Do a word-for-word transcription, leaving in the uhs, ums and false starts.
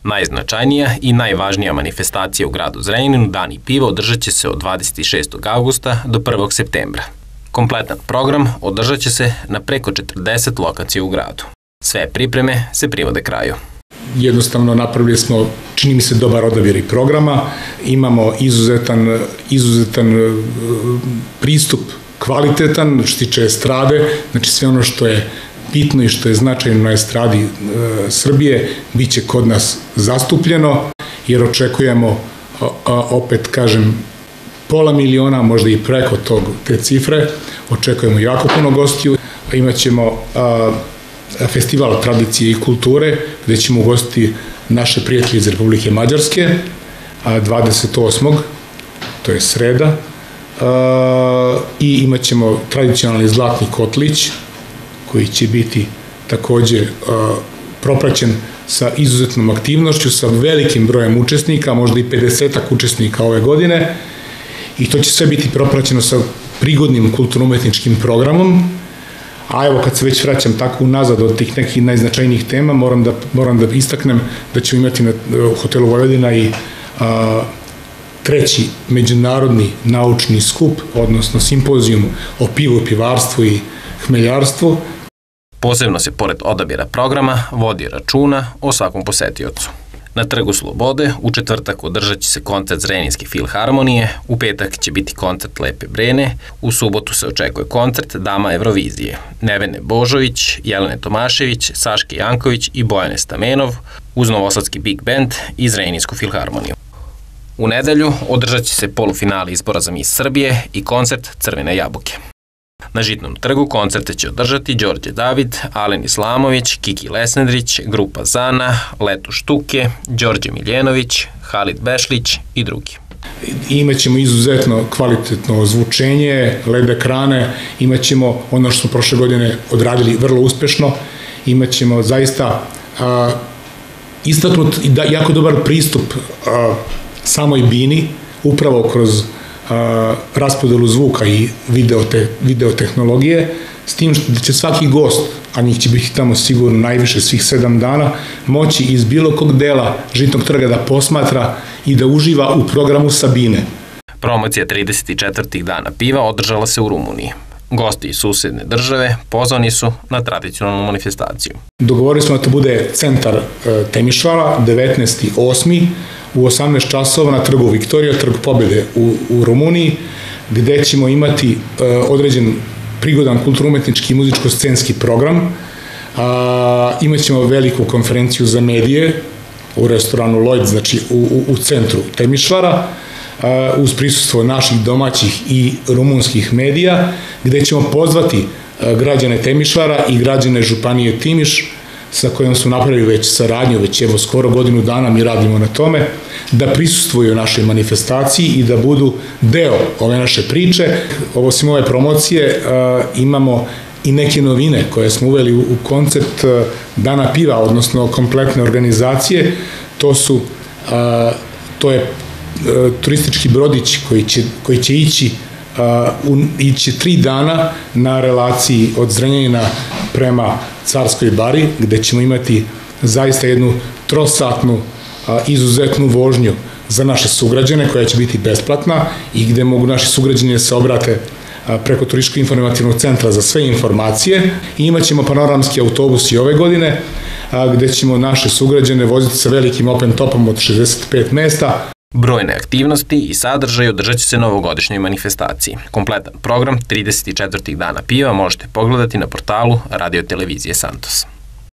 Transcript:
Najznačajnija i najvažnija manifestacija u gradu Zrenjaninu, Dani piva, održat će se od dvadeset šestog avgusta do prvog septembra. Kompletan program održat će se na preko četrdeset lokacija u gradu. Sve pripreme se privode kraju. Jednostavno napravili smo, čini mi se, dobar odabir i programa, imamo izuzetan, izuzetan pristup, kvalitetan, što se tiče estrade, znači sve ono što je bitno i što je značajno na estradi e, Srbije, bit će kod nas zastupljeno, jer očekujemo, a, a, opet kažem, pola miliona, možda i preko tog, te cifre, očekujemo jako puno gostiju, imaćemo a, festival tradicije i kulture, gde ćemo ugostiti naše prijatelje iz Republike Mađarske, a dvadeset osmog to je sreda, a, i imaćemo tradicionalni zlatni kotlić, koji će biti takođe a, propraćen sa izuzetnom aktivnošću, sa velikim brojem učesnika, možda i pedesetak učesnika ove godine, i to će sve biti propraćeno sa prigodnim kulturno-umetničkim programom. A evo, kad se već vraćam tako unazad od tih nekih najznačajnijih tema, moram da, moram da istaknem da ćemo imati na u hotelu Vojvodina i a, treći međunarodni naučni skup, odnosno simpozijum o pivu, pivarstvu i hmeljarstvu. Posebno se, pored odabira programa, vodi računa o svakom posetiocu. Na Trgu Slobode u četvrtak održat će se koncert Zrenjaninske filharmonije, u petak će biti koncert Lepe Brene, u subotu se očekuje koncert Dama Evrovizije, Nevene Božović, Jelene Tomašević, Saške Janković i Bojane Stamenov, uz novosadski Big Band i Zrenjaninsku filharmoniju. U nedelju održat će se polufinale izbora za Miss Srbije i koncert Crvene jabuke. Na Žitnom trgu koncerte će održati Đorđe David, Alen Islamović, Kiki Lesnedrić, Grupa Zana, Leto Štuke, Đorđe Miljenović, Halid Bešlić i drugi. Imaćemo izuzetno kvalitetno ozvučenje, led ekrane, imaćemo ono što smo prošle godine odradili vrlo uspešno, imaćemo zaista a, istaknut i da, jako dobar pristup a, samoj bini, upravo kroz a, raspodelu zvuka i video, te, video tehnologije, s tim što će svaki gost, a njih će biti tamo sigurno najviše svih sedam dana, moći iz bilo kog dela Žitnog trga da posmatra i da uživa u programu Sabine. Promocija trideset četvrtih dana piva održala se u Rumuniji. Gosti iz susedne države pozvani su na tradicionalnu manifestaciju. Dogovorili smo da to bude centar e, Temišvara, devetnaesti osmi u osamnaest časova na trgu Viktorija, trg pobjede u, u Rumuniji, gde ćemo imati e, određen prigodan kulturno-umetnički i muzičko-scenski program. A, imaćemo veliku konferenciju za medije u restoranu Lloyd, znači u, u, u centru Temišvara, a, uz prisustvo naših domaćih i rumunskih medija, gde ćemo pozvati a, građane Temišvara i građane Županije Timiš, sa kojom su napravili već saradnju, već evo skoro godinu dana mi radimo na tome, da prisustvuju našoj manifestaciji i da budu deo ove naše priče. Ovo svim ove promocije uh, imamo i neke novine koje smo uveli u, u koncept uh, Dana piva, odnosno kompletne organizacije. To su, uh, to je uh, turistički brodić koji će, koji će ići Uh, un, ići tri dana na relaciji od Zrenjanina prema Carskoj bari, gde ćemo imati zaista jednu trosatnu uh, izuzetnu vožnju za naše sugrađane, koja će biti besplatna i gde mogu naši sugrađani da se obrate uh, preko Turističko-informativnog centra za sve informacije. I imat ćemo panoramski autobus i ove godine, uh, gde ćemo naše sugrađane voziti sa velikim open topom od šezdeset pet mesta. Brojne aktivnosti i sadržaj održat će se na ovogodišnjoj manifestaciji. Kompletan program trideset četvrtih dana piva možete pogledati na portalu Radio Televizije Santos.